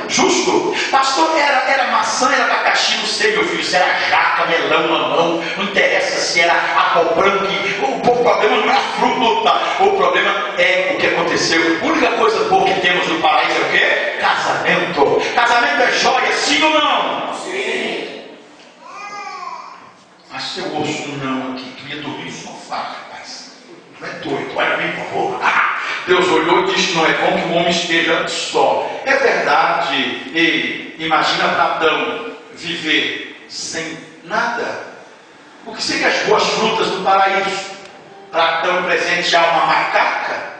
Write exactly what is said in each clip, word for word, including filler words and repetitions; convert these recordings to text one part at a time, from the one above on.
Justo? Pastor, era, era maçã, era abacaxi, não sei, meu filho, se era jaca, melão, mamão, não interessa se era apopranque, o, o problema não é a fruta, o problema é o que aconteceu. A única coisa boa que temos no paraíso é o quê? Casamento. Casamento é joia, sim ou não? Sim. Mas se eu ouço um não aqui, tu ia dormir no sofá, rapaz. Tu é doido, olha bem, por favor. Ah, Deus olhou e disse que não é bom que o homem esteja só. É verdade. E imagina para Adão viver sem nada. O que seria as boas frutas do paraíso? Para Adão presentear uma macaca?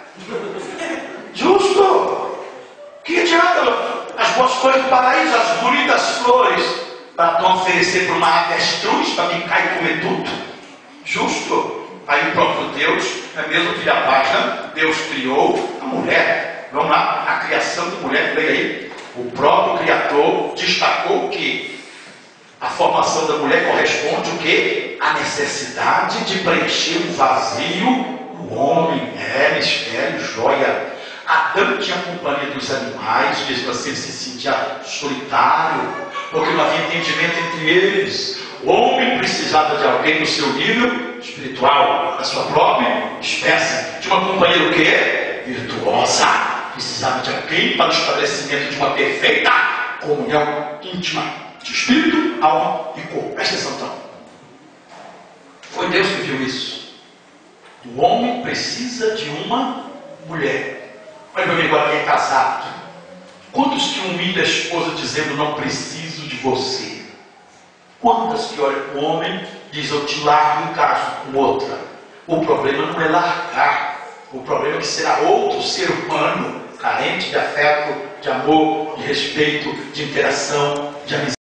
Justo. Que adianta as boas coisas do paraíso, as bonitas flores, para Adão oferecer para uma avestruz para picar e comer tudo? Justo. Aí o próprio Deus, é mesmo que a página, Deus criou a mulher. Vamos lá, a criação de mulher, leia aí. O próprio Criador destacou que a formação da mulher corresponde o quê? A necessidade de preencher o vazio. O homem é mistério, joia. Adão tinha a companhia dos animais, mesmo assim se sentia solitário, porque não havia entendimento entre eles. O homem precisava de alguém no seu nível espiritual, da sua própria espécie, de uma companhia o quê? Virtuosa. Precisava de alguém para o estabelecimento de uma perfeita comunhão íntima de espírito, alma e corpo. Presta atenção então. Foi Deus que viu isso. O homem precisa de uma mulher. Olha meu amigo, alguém é casado. Quantos que humilham a esposa dizendo não preciso de você? Quantas que olham para o homem e dizem eu te largo em caso com outra? O problema não é largar. O problema é que será outro ser humano carente de afeto, de amor, de respeito, de interação, de amizade.